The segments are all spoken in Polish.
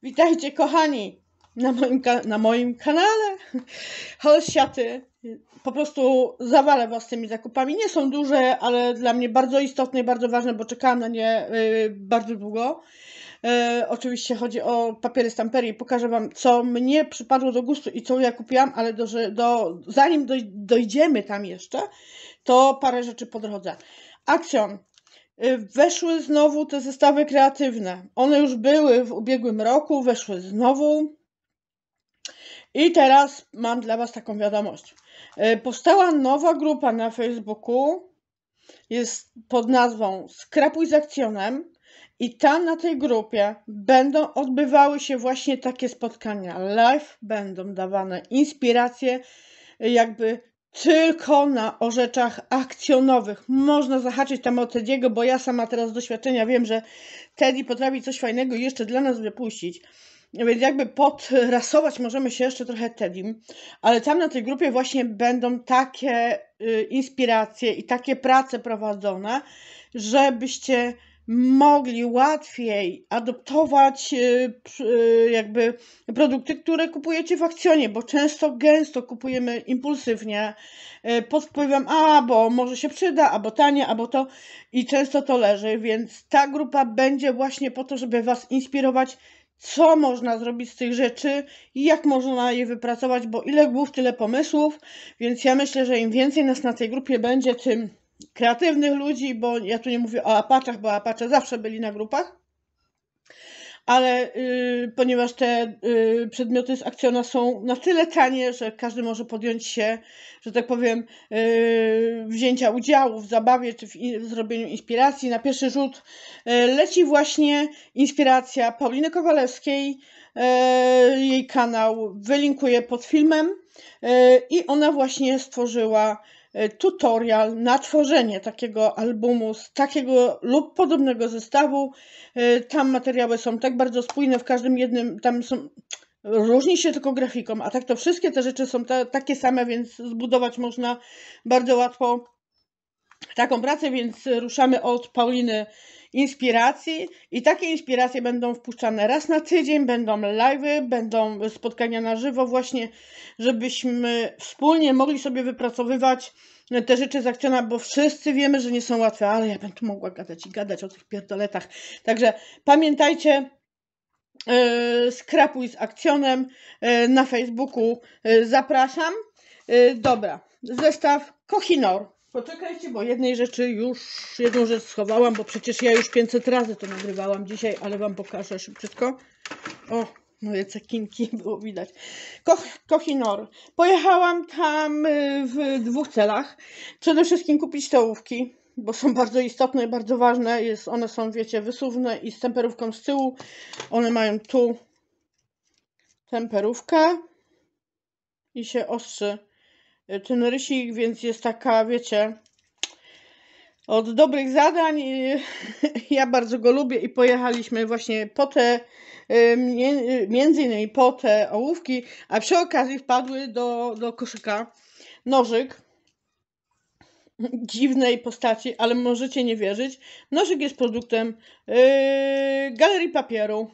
Witajcie kochani na moim kanale Holsiaty. Po prostu zawalę was tymi zakupami. Nie są duże, ale dla mnie bardzo istotne i bardzo ważne, bo czekałam na nie bardzo długo. Oczywiście chodzi o papiery stamperii. Pokażę wam, co mnie przypadło do gustu i co ja kupiłam, ale zanim dojdziemy tam jeszcze, to parę rzeczy po drodze. Action. Weszły znowu te zestawy kreatywne. One już były w ubiegłym roku, weszły znowu. I teraz mam dla was taką wiadomość. Powstała nowa grupa na Facebooku. Jest pod nazwą Skrapuj z Akcjonem. I tam na tej grupie będą odbywały się właśnie takie spotkania live. Będą dawane inspiracje jakby tylko o rzeczach akcjonowych. Można zahaczyć tam o Tediego, bo ja sama teraz z doświadczenia wiem, że Teddy potrafi coś fajnego jeszcze dla nas wypuścić. Więc jakby podrasować możemy się jeszcze trochę Teddym, ale tam na tej grupie właśnie będą takie inspiracje i takie prace prowadzone, żebyście mogli łatwiej adoptować jakby produkty, które kupujecie w Akcjonie, bo gęsto kupujemy impulsywnie pod wpływem bo może się przyda, albo tanie, albo to i często to leży, więc ta grupa będzie właśnie po to, żeby was inspirować, co można zrobić z tych rzeczy i jak można je wypracować, bo ile głów, tyle pomysłów, więc ja myślę, że im więcej nas na tej grupie będzie, tym kreatywnych ludzi, bo ja tu nie mówię o Apaczach, bo Apacze zawsze byli na grupach, ale ponieważ te przedmioty z Akcjona są na tyle tanie, że każdy może podjąć się, że tak powiem, wzięcia udziału w zabawie czy w zrobieniu inspiracji. Na pierwszy rzut leci właśnie inspiracja Pauliny Kowalewskiej, jej kanał wylinkuję pod filmem i ona właśnie stworzyła tutorial na tworzenie takiego albumu z takiego lub podobnego zestawu. Tam materiały są tak bardzo spójne, w każdym jednym tam różni się tylko grafiką, a tak to wszystkie te rzeczy są takie same, więc zbudować można bardzo łatwo taką pracę, więc ruszamy od Pauliny inspiracji i takie inspiracje będą wpuszczane raz na tydzień, będą live'y, będą spotkania na żywo właśnie, żebyśmy wspólnie mogli sobie wypracowywać te rzeczy z Akcjona, bo wszyscy wiemy, że nie są łatwe, ale ja bym tu mogła gadać i gadać o tych pierdoletach. Także pamiętajcie, Skrapuj z Akcjonem na Facebooku, zapraszam. Dobra, zestaw Kohinoor. Poczekajcie, bo jedną rzecz schowałam, bo przecież ja już 500 razy to nagrywałam dzisiaj, ale wam pokażę szybciutko. O, moje cekinki było widać. Kohinoor. Pojechałam tam w dwóch celach. Przede wszystkim kupić te ołówki, bo są bardzo istotne i bardzo ważne. One są, wiecie, wysuwne i z temperówką z tyłu. One mają tu temperówkę i się ostrzy ten rysik, więc jest taka, wiecie, od dobrych zadań. Ja bardzo go lubię i pojechaliśmy właśnie po te, między innymi po te ołówki, a przy okazji wpadły do koszyka nożyk dziwnej postaci, ale możecie nie wierzyć. Nożyk jest produktem Galerii Papieru.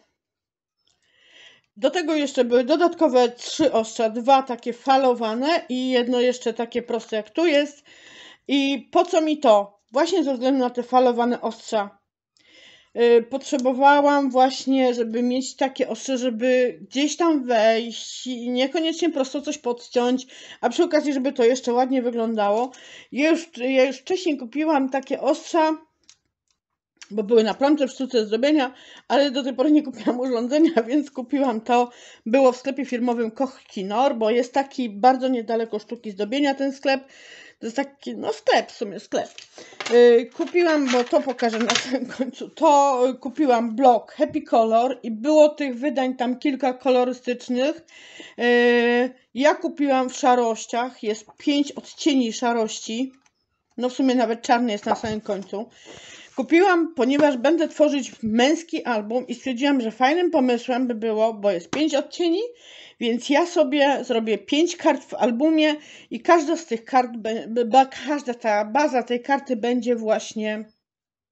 Do tego jeszcze były dodatkowe 3 ostrza, 2 takie falowane i jedno jeszcze takie proste jak tu jest. I po co mi to? Właśnie ze względu na te falowane ostrza. Potrzebowałam właśnie, żeby mieć takie ostrze, żeby gdzieś tam wejść i niekoniecznie prosto coś podciąć, a przy okazji, żeby to jeszcze ładnie wyglądało. Ja już wcześniej kupiłam takie ostrza, bo były na promce w sztuce zdobienia, ale do tej pory nie kupiłam urządzenia, więc kupiłam to. Było w sklepie firmowym Kohinoor, bo jest taki bardzo niedaleko sztuki zdobienia ten sklep. To jest taki, no sklep, w sumie sklep. Kupiłam, bo to pokażę na samym końcu, to kupiłam blok Happy Color i było tych wydań tam kilka kolorystycznych. Ja kupiłam w szarościach, jest 5 odcieni szarości. No w sumie nawet czarny jest na samym końcu. Kupiłam, ponieważ będę tworzyć męski album i stwierdziłam, że fajnym pomysłem by było, bo jest 5 odcieni, więc ja sobie zrobię 5 kart w albumie i każda z tych kart, każda ta baza tej karty będzie właśnie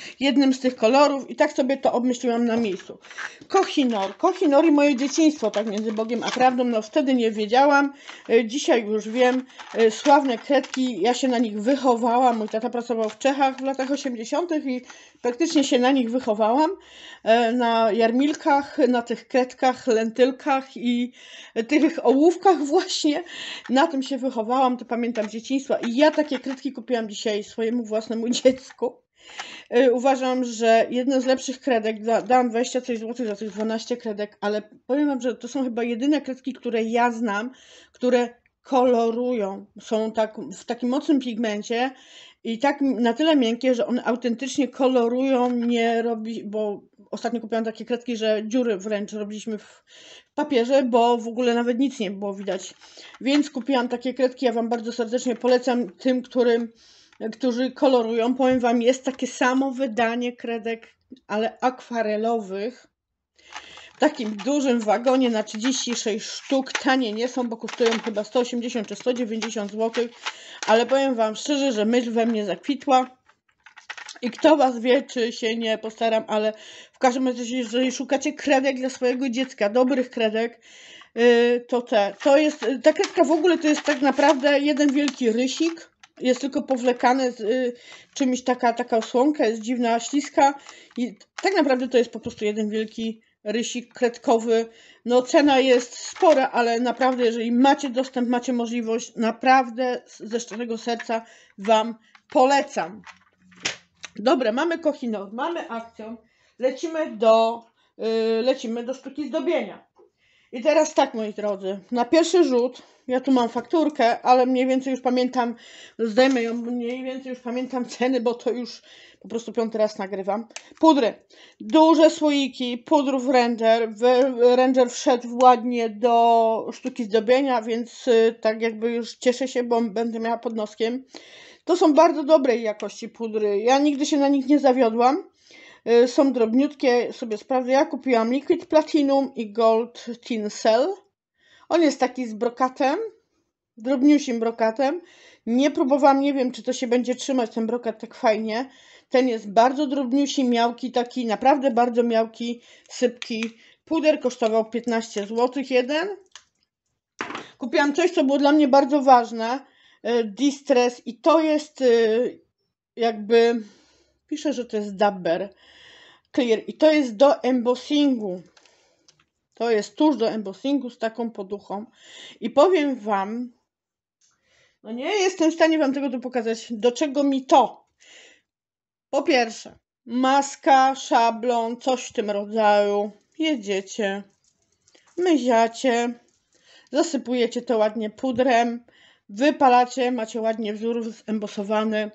jednym z tych kolorów i tak sobie to obmyśliłam na miejscu. Kohinoor. Kohinoor i moje dzieciństwo, tak między Bogiem a prawdą, no wtedy nie wiedziałam, dzisiaj już wiem. Sławne kredki, ja się na nich wychowałam, mój tata pracował w Czechach w latach 80. i praktycznie się na nich wychowałam, na jarmilkach, na tych kredkach, lentylkach i tych ołówkach właśnie, na tym się wychowałam, to pamiętam z dzieciństwa i ja takie kredki kupiłam dzisiaj swojemu własnemu dziecku. Uważam, że jedne z lepszych kredek, dałam 20 coś złotych za tych 12 kredek, ale powiem wam, że to są chyba jedyne kredki, które ja znam, które kolorują, są w takim mocnym pigmencie i tak na tyle miękkie, że one autentycznie kolorują, nie robi, bo ostatnio kupiłam takie kredki, że dziury wręcz robiliśmy w papierze, bo w ogóle nawet nic nie było widać. Więc kupiłam takie kredki, ja wam bardzo serdecznie polecam tym, którzy kolorują. Powiem wam, jest takie samo wydanie kredek, ale akwarelowych. W takim dużym wagonie na 36 sztuk. Tanie nie są, bo kosztują chyba 180 czy 190 zł. Ale powiem wam szczerze, że myśl we mnie zakwitła. I kto was wie, czy się nie postaram, ale w każdym razie, jeżeli szukacie kredek dla swojego dziecka, dobrych kredek, ta kredka w ogóle to jest tak naprawdę jeden wielki rysik. Jest tylko powlekane z czymś, taka osłonka jest dziwna, śliska i tak naprawdę to jest po prostu jeden wielki rysik kredkowy. No cena jest spora, ale naprawdę jeżeli macie dostęp, macie możliwość, naprawdę ze szczerego serca wam polecam. Dobra, mamy Kohinoor, mamy akcję, lecimy do sztuki zdobienia. I teraz tak, moi drodzy, na pierwszy rzut, ja tu mam fakturkę, ale mniej więcej już pamiętam, zdejmę ją, mniej więcej już pamiętam ceny, bo to już po prostu 5. raz nagrywam. Pudry, duże słoiki pudrów Ranger, Ranger wszedł ładnie do sztuki zdobienia, więc tak jakby już cieszę się, bo będę miała pod noskiem. To są bardzo dobrej jakości pudry, ja nigdy się na nich nie zawiodłam. Są drobniutkie, sobie sprawdzę. Ja kupiłam Liquid Platinum i Gold Tinsel. On jest taki z brokatem, drobniusim brokatem. Nie próbowałam, nie wiem, czy to się będzie trzymać, ten brokat tak fajnie. Ten jest bardzo drobniusi, miałki, taki naprawdę bardzo miałki, sypki. Puder kosztował 15 zł jeden. Kupiłam coś, co było dla mnie bardzo ważne. Distress i to jest jakby, piszę, że to jest Dabber Clear i to jest do embossingu. To jest tuż do embossingu z taką poduchą. I powiem wam, no nie jestem w stanie wam tego tu pokazać, do czego mi to. Po pierwsze, maska, szablon, coś w tym rodzaju. Jedziecie, myziacie, zasypujecie to ładnie pudrem, wypalacie, macie ładnie wzór zembosowany.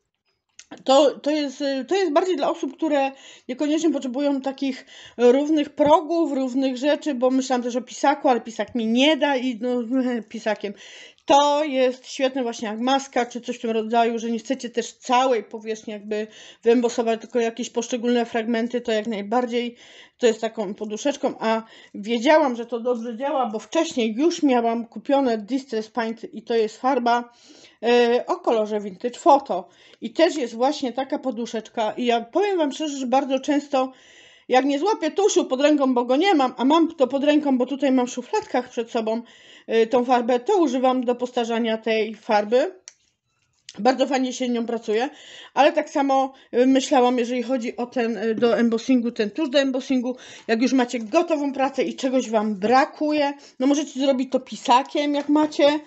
To jest bardziej dla osób, które niekoniecznie potrzebują takich równych progów, równych rzeczy, bo myślałam też o pisaku, ale pisak mi nie da i no, pisakiem. To jest świetne właśnie jak maska, czy coś w tym rodzaju, że nie chcecie też całej powierzchni jakby wyembosować, tylko jakieś poszczególne fragmenty, to jak najbardziej to jest taką poduszeczką, a wiedziałam, że to dobrze działa, bo wcześniej już miałam kupione Distress Paint i to jest farba o kolorze Vintage Photo i też jest właśnie taka poduszeczka i ja powiem wam szczerze, że bardzo często jak nie złapię tuszu pod ręką, bo go nie mam, a mam to pod ręką, bo tutaj mam w szufladkach przed sobą tą farbę, to używam do postarzania tej farby. Bardzo fajnie się nią pracuje, ale tak samo myślałam, jeżeli chodzi o ten do embossingu, ten tusz do embossingu, jak już macie gotową pracę i czegoś wam brakuje, no możecie zrobić to pisakiem, jak macie.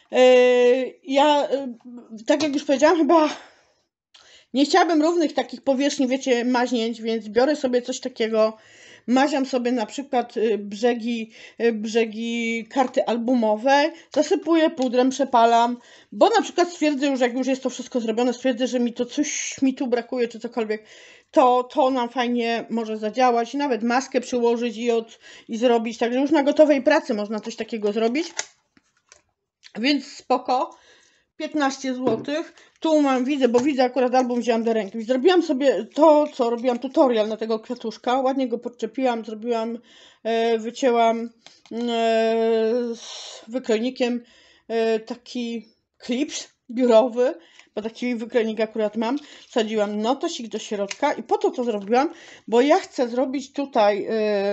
Ja, tak jak już powiedziałam, chyba nie chciałabym równych takich powierzchni, wiecie, maźnięć, więc biorę sobie coś takiego, maziam sobie na przykład brzegi karty albumowej, zasypuję pudrem, przepalam, bo na przykład stwierdzę już, jak już jest to wszystko zrobione, stwierdzę, że mi to coś mi tu brakuje, czy cokolwiek, to nam fajnie może zadziałać, nawet maskę przyłożyć i zrobić, także już na gotowej pracy można coś takiego zrobić, więc spoko. 15 zł. Tu mam, widzę akurat album wzięłam do ręki. Zrobiłam sobie to, co robiłam tutorial na tego kwiatuszka. Ładnie go podczepiłam, zrobiłam, wycięłam z wykrojnikiem taki klips. biurowy, bo taki wykrojnik akurat mam. Wsadziłam notosik do środka i po to zrobiłam, bo ja chcę zrobić tutaj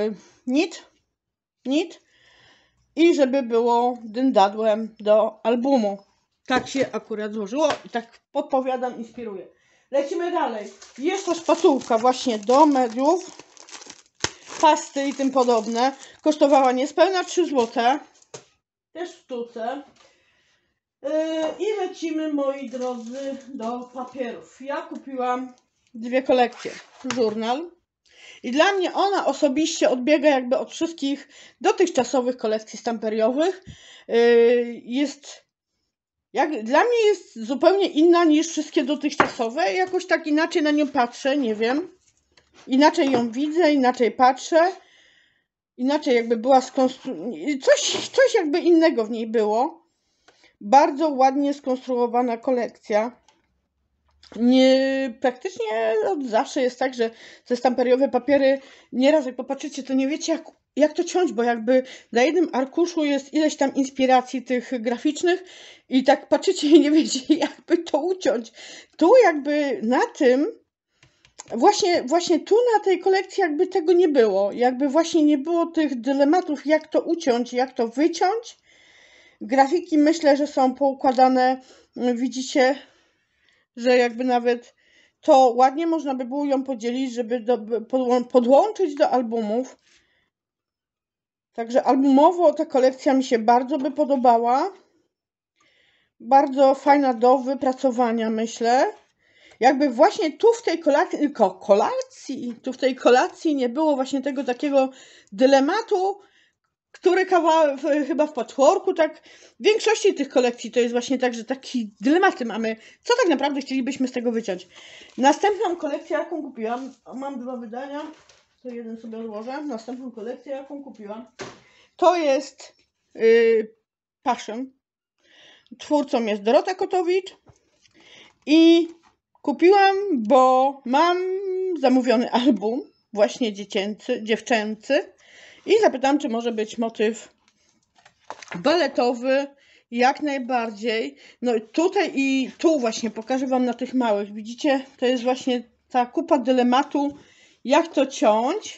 nit i żeby było dyndadłem do albumu. Tak się akurat złożyło i tak podpowiadam, inspiruję. Lecimy dalej. Jest to szpatułka właśnie do mediów, pasty i tym podobne. Kosztowała niespełna 3 zł. Też w sztuce. I lecimy, moi drodzy, do papierów. Ja kupiłam 2 kolekcje. Żurnal. I dla mnie ona osobiście odbiega jakby od wszystkich dotychczasowych kolekcji stamperiowych. Dla mnie jest zupełnie inna niż wszystkie dotychczasowe. Jakoś tak inaczej na nią patrzę, nie wiem. Inaczej ją widzę, inaczej patrzę. Inaczej jakby była coś jakby innego w niej było. Bardzo ładnie skonstruowana kolekcja. Praktycznie od zawsze jest tak, że te stamperiowe papiery, nieraz jak popatrzycie, to nie wiecie jak to ciąć, bo jakby na jednym arkuszu jest ileś tam inspiracji tych graficznych i tak patrzycie i nie wiecie jakby to uciąć. Tu jakby na tym, właśnie tu na tej kolekcji jakby tego nie było. Jakby właśnie nie było tych dylematów, jak to uciąć, jak to wyciąć. Grafiki myślę, że są poukładane, widzicie, że jakby nawet to ładnie można by było ją podzielić, żeby podłączyć do albumów. Także albumowo ta kolekcja mi się bardzo by podobała. Bardzo fajna do wypracowania, myślę. Jakby właśnie tu w tej kolacji nie było właśnie tego takiego dylematu, który chyba w patchworku, tak, w większości tych kolekcji to jest właśnie tak, że taki dylematy mamy, co tak naprawdę chcielibyśmy z tego wyciąć. Następną kolekcję, jaką kupiłam, mam 2 wydania, to jeden sobie odłożę. Następną kolekcję, jaką kupiłam, to jest Passion. Twórcą jest Dorota Kotowicz i kupiłam, bo mam zamówiony album, właśnie dziewczęcy. I zapytałam, czy może być motyw baletowy, jak najbardziej. No tutaj i tu właśnie pokażę Wam na tych małych. Widzicie, to jest właśnie ta kupa dylematu, jak to ciąć.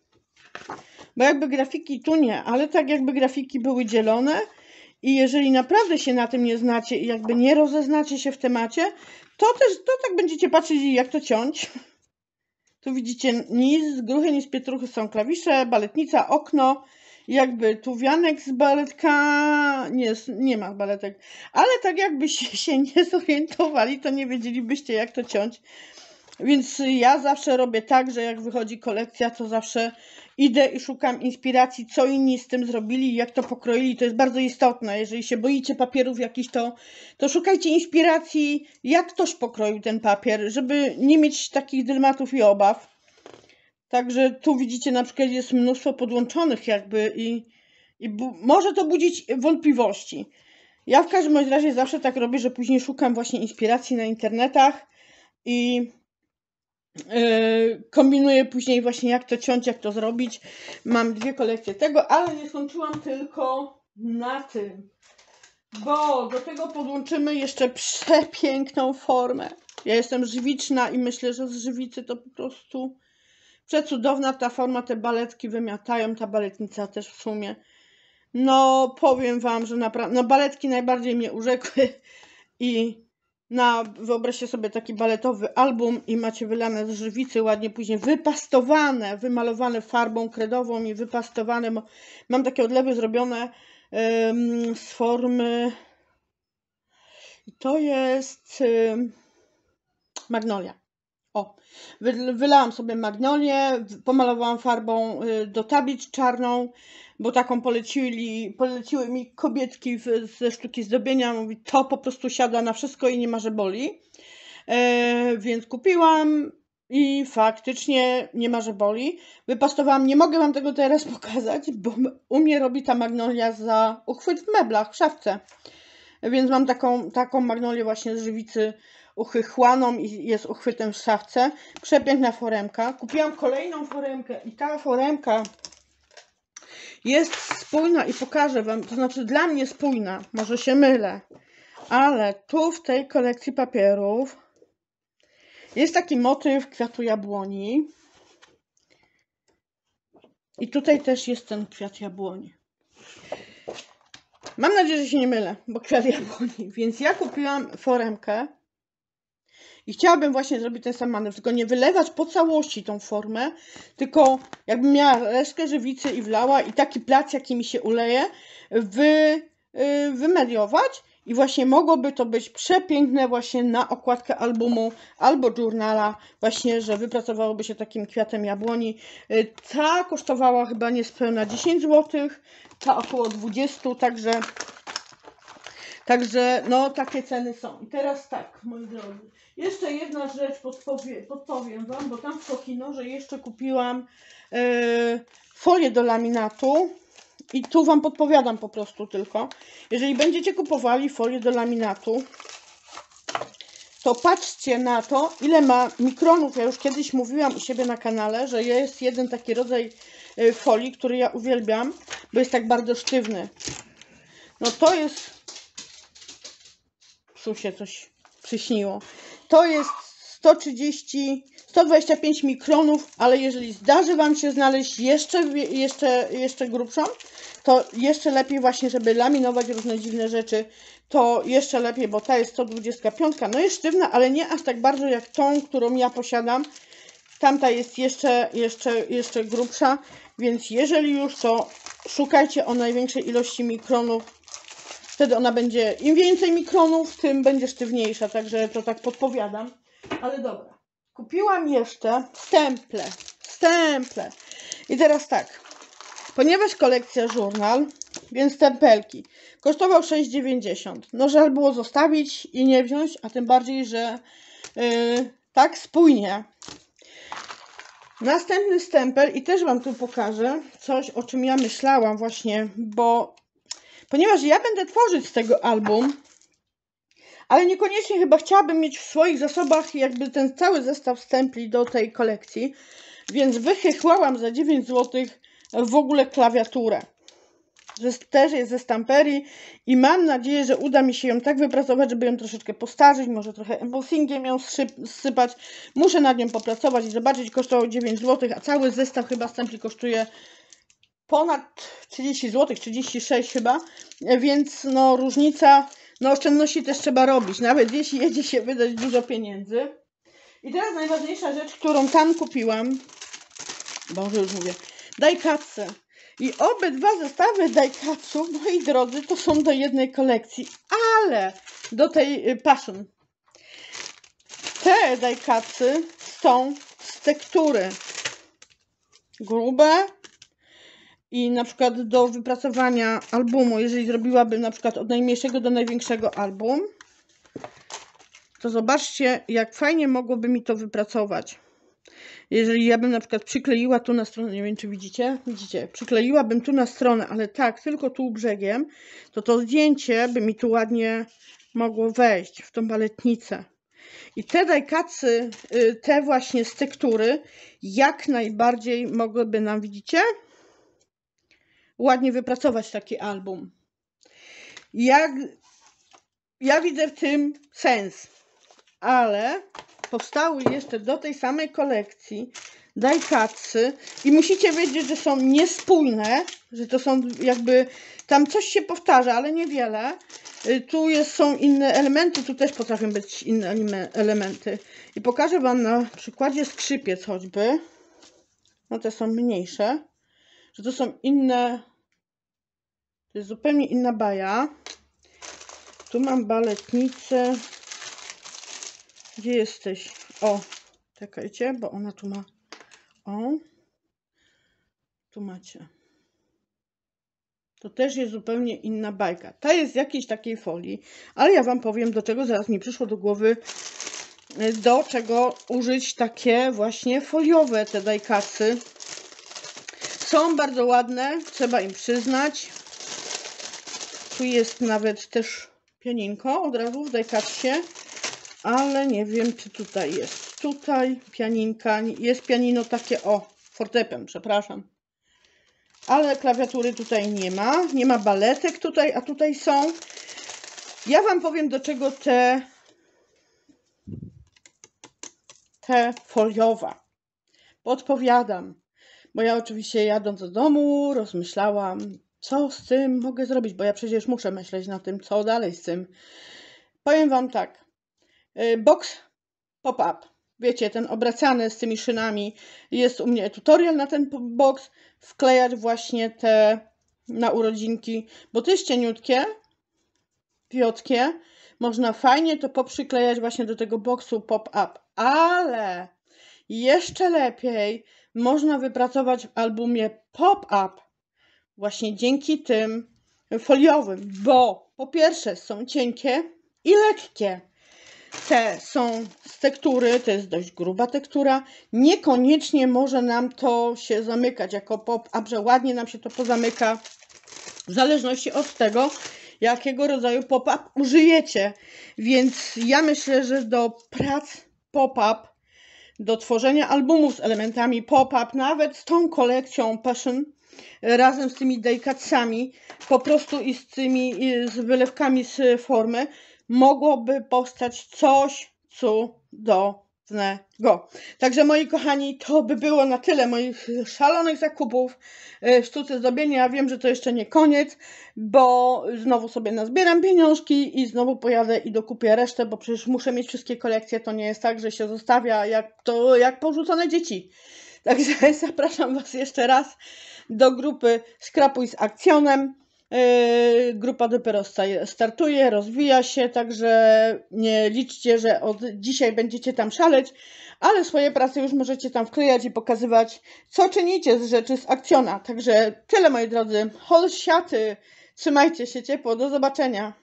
Bo jakby grafiki tu nie, ale tak jakby grafiki były dzielone. I jeżeli naprawdę się na tym nie znacie i jakby nie rozeznacie się w temacie, to tak będziecie patrzeć, jak to ciąć. Tu widzicie gruchy, niz pietruchy są klawisze, baletnica, okno, jakby tu wianek z baletka, nie ma baletek, ale tak jakbyście się nie zorientowali, to nie wiedzielibyście jak to ciąć. Więc ja zawsze robię tak, że jak wychodzi kolekcja, to zawsze idę i szukam inspiracji, co inni z tym zrobili, jak to pokroili. To jest bardzo istotne. Jeżeli się boicie papierów jakichś, to szukajcie inspiracji, jak ktoś pokroił ten papier, żeby nie mieć takich dylematów i obaw. Także tu widzicie, na przykład jest mnóstwo podłączonych jakby i może to budzić wątpliwości. Ja w każdym razie zawsze tak robię, że później szukam właśnie inspiracji na internetach i kombinuję później właśnie jak to ciąć, jak to zrobić. Mam 2 kolekcje tego, ale nie skończyłam tylko na tym, bo do tego podłączymy jeszcze przepiękną formę. Ja jestem żywiczna i myślę, że z żywicy to po prostu przecudowna ta forma, te baletki wymiatają, ta baletnica też w sumie. No powiem Wam, że naprawdę, no baletki najbardziej mnie urzekły i wyobraźcie sobie taki baletowy album i macie wylane z żywicy, ładnie później wypastowane, wymalowane farbą kredową i wypastowane. Mam takie odlewy zrobione z formy, to jest magnolia. O, wylałam sobie magnolię, pomalowałam farbą do tablic czarną, bo taką poleciły mi kobietki ze sztuki zdobienia. Mówi, to po prostu siada na wszystko i nie ma, że boli. Więc kupiłam i faktycznie nie ma, że boli. Wypastowałam, nie mogę Wam tego teraz pokazać, bo u mnie robi ta magnolia za uchwyt w meblach, w szafce. Więc mam taką magnolię właśnie z żywicy uchychłaną i jest uchwytem w szafce. Przepiękna foremka. Kupiłam kolejną foremkę i ta foremka jest spójna i pokażę Wam, to znaczy dla mnie spójna, może się mylę, ale tu w tej kolekcji papierów jest taki motyw kwiatu jabłoni. I tutaj też jest ten kwiat jabłoni. Mam nadzieję, że się nie mylę, bo kwiat jabłoni. Więc ja kupiłam foremkę i chciałabym właśnie zrobić ten sam manewr, tylko nie wylewać po całości tą formę, tylko jakbym miała resztkę żywicy i wlała i taki plac, jaki mi się uleje, wymediować i właśnie mogłoby to być przepiękne właśnie na okładkę albumu albo journala, właśnie, że wypracowałoby się takim kwiatem jabłoni. Ta kosztowała chyba niespełna 10 zł, ta około 20, także no takie ceny są. I teraz tak, moi drodzy, jeszcze jedna rzecz podpowiem Wam, bo tam w Kokino, że jeszcze kupiłam folię do laminatu. I tu Wam podpowiadam po prostu tylko. Jeżeli będziecie kupowali folię do laminatu, to patrzcie na to, ile ma mikronów. Ja już kiedyś mówiłam u siebie na kanale, że jest jeden taki rodzaj folii, który ja uwielbiam, bo jest tak bardzo sztywny. No to jest... Tu się coś przyśniło. To jest 125 mikronów, ale jeżeli zdarzy Wam się znaleźć jeszcze grubszą, to jeszcze lepiej właśnie, żeby laminować różne dziwne rzeczy, to jeszcze lepiej, bo ta jest 125. No jest sztywna, ale nie aż tak bardzo jak tą, którą ja posiadam. Tamta jest jeszcze grubsza, więc jeżeli już, to szukajcie o największej ilości mikronów. Wtedy ona będzie, im więcej mikronów, tym będzie sztywniejsza, także to tak podpowiadam. Ale dobra, kupiłam jeszcze stemple. I teraz tak, ponieważ kolekcja journal, więc stempelki, kosztował 6,90. No żal było zostawić i nie wziąć, a tym bardziej, że tak spójnie. Następny stempel i też Wam tu pokażę coś, o czym ja myślałam właśnie, ponieważ ja będę tworzyć z tego album, ale niekoniecznie chyba chciałabym mieć w swoich zasobach jakby ten cały zestaw stempli do tej kolekcji, więc wychychłałam za 9 zł w ogóle klawiaturę. Też jest ze stamperii i mam nadzieję, że uda mi się ją tak wypracować, żeby ją troszeczkę postarzyć, może trochę embossingiem ją zsypać. Muszę nad nią popracować i zobaczyć, kosztowało 9 zł, a cały zestaw chyba stempli kosztuje ponad 30 zł, 36 chyba, więc no różnica, no oszczędności też trzeba robić, nawet jeśli jedzie się wydać dużo pieniędzy. I teraz najważniejsza rzecz, którą tam kupiłam, Boże już mówię, Daikatsu. I obydwa zestawy Daikatsu, moi drodzy, to są do jednej kolekcji, ale do tej Passion. Te Daikatsu są z tektury grube i na przykład do wypracowania albumu, jeżeli zrobiłabym na przykład od najmniejszego do największego album, to zobaczcie, jak fajnie mogłoby mi to wypracować. Jeżeli ja bym na przykład przykleiła tu na stronę, nie wiem czy widzicie, przykleiłabym tu na stronę, ale tak, tylko tu brzegiem, to zdjęcie by mi tu ładnie mogło wejść w tą baletnicę. I te Daikatsu, te właśnie z tektury, jak najbardziej mogłyby nam, widzicie, ładnie wypracować taki album. Ja widzę w tym sens, ale powstały jeszcze do tej samej kolekcji Daikatsu i musicie wiedzieć, że są niespójne, że to są jakby, tam coś się powtarza, ale niewiele. Tu są inne elementy, tu też potrafią być inne elementy. I pokażę Wam na przykładzie skrzypiec choćby, no te są mniejsze, że to są inne, to jest zupełnie inna baja. Tu mam baletnicę. Gdzie jesteś? O, czekajcie, bo ona tu ma. O, tu macie. To też jest zupełnie inna bajka. Ta jest z jakiejś takiej folii, ale ja Wam powiem, do czego zaraz mi przyszło do głowy, do czego użyć takie właśnie foliowe te Daikatsu. Są bardzo ładne, trzeba im przyznać. Tu jest nawet też pianinko od razu w Daikatsie, ale nie wiem, czy tutaj jest. Tutaj pianinka, jest pianino takie, o, fortepian, przepraszam. Ale klawiatury tutaj nie ma baletek tutaj, a tutaj są. Ja Wam powiem, do czego te foliowa. Podpowiadam, bo ja oczywiście jadąc do domu rozmyślałam, co z tym mogę zrobić, bo ja przecież muszę myśleć na tym, co dalej z tym. Powiem Wam tak, box pop-up, wiecie, ten obracany z tymi szynami, jest u mnie tutorial na ten box, wklejać właśnie te na urodzinki, bo to jest cieniutkie, wiotkie, można fajnie to poprzyklejać właśnie do tego boxu pop-up, ale jeszcze lepiej można wypracować w albumie pop-up właśnie dzięki tym foliowym, bo po pierwsze są cienkie i lekkie. Te są z tektury, to jest dość gruba tektura, niekoniecznie może nam to się zamykać jako pop-up, że ładnie nam się to pozamyka, w zależności od tego, jakiego rodzaju pop-up użyjecie. Więc ja myślę, że do prac pop-up, do tworzenia albumów z elementami pop-up, nawet z tą kolekcją Passion, razem z tymi die-cutsami, po prostu i z tymi z wylewkami z formy, mogłoby powstać coś cudownego. Także moi kochani, to by było na tyle moich szalonych zakupów w sztuce zdobienia. Ja wiem, że to jeszcze nie koniec, bo znowu sobie nazbieram pieniążki i znowu pojadę i dokupię resztę, bo przecież muszę mieć wszystkie kolekcje. To nie jest tak, że się zostawia jak porzucone dzieci. Także zapraszam Was jeszcze raz do grupy Skrapuj z Akcjonem. Grupa dopiero startuje, rozwija się, także nie liczcie, że od dzisiaj będziecie tam szaleć, ale swoje prace już możecie tam wklejać i pokazywać, co czynicie z rzeczy z Akcjona. Także tyle, moi drodzy. Holsiaty, trzymajcie się ciepło, do zobaczenia.